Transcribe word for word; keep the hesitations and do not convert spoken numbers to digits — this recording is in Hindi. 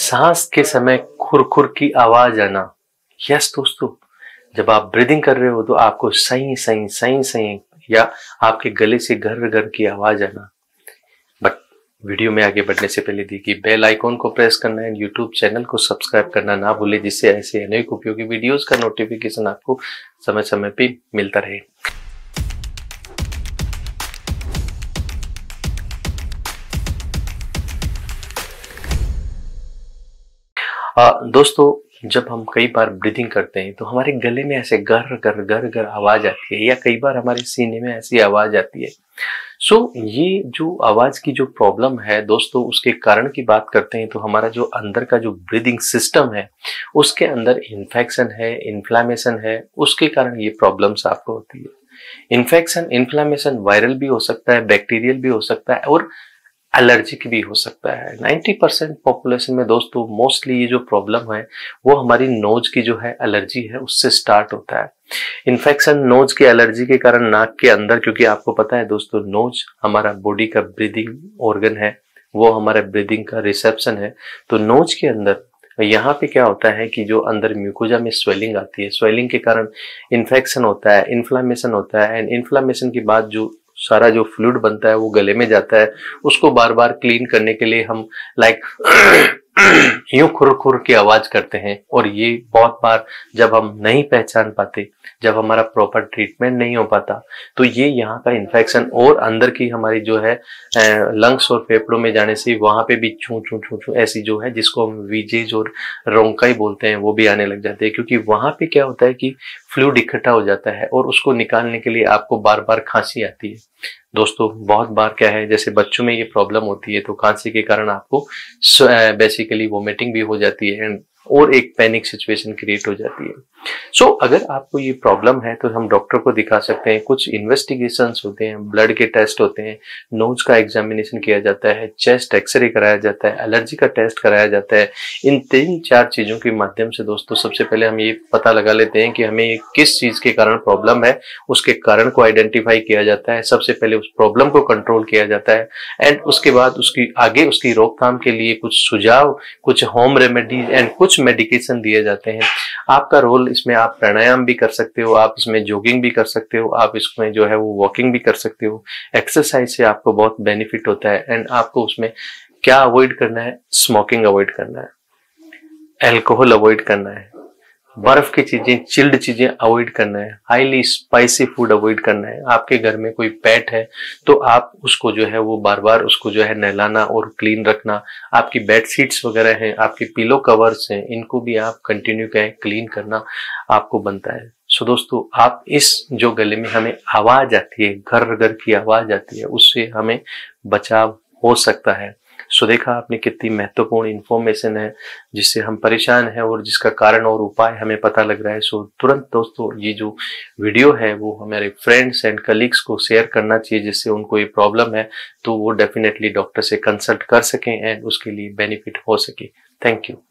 सांस के समय खुर-खुर की आवाज आना। यस दोस्तों, जब आप ब्रीदिंग कर रहे हो तो आपको सही सही सही सही या आपके गले से घर घर की आवाज आना। बट वीडियो में आगे बढ़ने से पहले देखिए बेल आइकॉन को प्रेस करना है, यूट्यूब चैनल को सब्सक्राइब करना ना भूले, जिससे ऐसे अनेक उपयोगी वीडियोस का नोटिफिकेशन आपको समय समय पे मिलता रहे। आ, दोस्तों, जब हम कई बार ब्रीदिंग करते हैं तो हमारे गले में ऐसे गर गर गर गर आवाज आती है, या कई बार हमारे सीने में ऐसी आवाज आती है। सो so, ये जो आवाज की जो प्रॉब्लम है दोस्तों, उसके कारण की बात करते हैं तो हमारा जो अंदर का जो ब्रीदिंग सिस्टम है उसके अंदर इन्फेक्शन है, इन्फ्लामेशन है, उसके कारण ये प्रॉब्लम्स आपको होती है। इन्फेक्शन, इन्फ्लामेशन वायरल भी हो सकता है, बैक्टीरियल भी हो सकता है और एलर्जिक भी हो सकता है। नब्बे परसेंट पॉपुलेशन में दोस्तों मोस्टली ये जो प्रॉब्लम है वो हमारी नोज की जो है एलर्जी है उससे स्टार्ट होता है। इन्फेक्शन नोज की एलर्जी के कारण नाक के अंदर, क्योंकि आपको पता है दोस्तों नोज हमारा बॉडी का ब्रीदिंग ऑर्गन है, वो हमारा ब्रीदिंग का रिसेप्शन है। तो नोज के अंदर यहाँ पे क्या होता है कि जो अंदर म्यूकोजा में स्वेलिंग आती है, स्वेलिंग के कारण इन्फेक्शन होता है, इन्फ्लामेशन होता है, एंड इन्फ्लामेशन के बाद जो सारा जो फ्लूइड बनता है वो गले में जाता है। उसको बार बार क्लीन करने के लिए हम लाइक यूं खुर खुर की आवाज करते हैं, और ये बहुत बार जब हम नहीं पहचान पाते, जब हमारा प्रॉपर ट्रीटमेंट नहीं हो पाता, तो ये यहाँ का इन्फेक्शन और अंदर की हमारी जो है लंग्स और फेफड़ों में जाने से वहां पे भी चू चू चू चू ऐसी जो है, जिसको हम वीजेज और रोंकाई बोलते हैं, वो भी आने लग जाते हैं। क्योंकि वहां पे क्या होता है कि फ्लूइड इकट्ठा हो जाता है और उसको निकालने के लिए आपको बार बार खांसी आती है। दोस्तों बहुत बार क्या है, जैसे बच्चों में ये प्रॉब्लम होती है तो खांसी के कारण आपको बेसिकली वोमिटिंग भी हो जाती है एंड और एक पैनिक सिचुएशन क्रिएट हो जाती है। सो so, अगर आपको ये प्रॉब्लम है तो हम डॉक्टर को दिखा सकते हैं। कुछ इन्वेस्टिगेशंस होते हैं, ब्लड के टेस्ट होते हैं, नोज का एग्जामिनेशन किया जाता है, चेस्ट एक्सरे कराया जाता है, एलर्जी का टेस्ट कराया जाता है। इन तीन चार चीजों के माध्यम से दोस्तों सबसे पहले हम ये पता लगा लेते हैं कि हमें किस चीज के कारण प्रॉब्लम है, उसके कारण को आइडेंटिफाई किया जाता है। सबसे पहले उस प्रॉब्लम को कंट्रोल किया जाता है एंड उसके बाद उसकी आगे उसकी रोकथाम के लिए कुछ सुझाव, कुछ होम रेमेडीज एंड कुछ मेडिकेशन दिए जाते हैं। आपका रोल इसमें, आप प्राणायाम भी कर सकते हो, आप इसमें जॉगिंग भी कर सकते हो, आप इसमें जो है वो वॉकिंग भी कर सकते हो। एक्सरसाइज से आपको बहुत बेनिफिट होता है एंड आपको उसमें क्या अवॉइड करना है, स्मोकिंग अवॉइड करना है, अल्कोहल अवॉइड करना है, बर्फ की चीजें, चिल्ड चीजें अवॉइड करना है, हाईली स्पाइसी फूड अवॉइड करना है। आपके घर में कोई पेट है तो आप उसको जो है वो बार बार उसको जो है नहलाना और क्लीन रखना। आपकी बेड शीट्स वगैरह हैं, आपके पिलो कवर्स हैं, इनको भी आप कंटिन्यू करें, क्लीन करना आपको बनता है। सो दोस्तों, आप इस जो गले में हमें आवाज आती है, घर घर की आवाज आती है, उससे हमें बचाव हो सकता है। सो देखा आपने कितनी महत्वपूर्ण इंफॉर्मेशन है जिससे हम परेशान हैं और जिसका कारण और उपाय हमें पता लग रहा है। सो तुरंत दोस्तों ये जो वीडियो है वो हमारे फ्रेंड्स एंड कलीग्स को शेयर करना चाहिए, जिससे उनको ये प्रॉब्लम है तो वो डेफिनेटली डॉक्टर से कंसल्ट कर सकें एंड उसके लिए बेनिफिट हो सके। Thank you.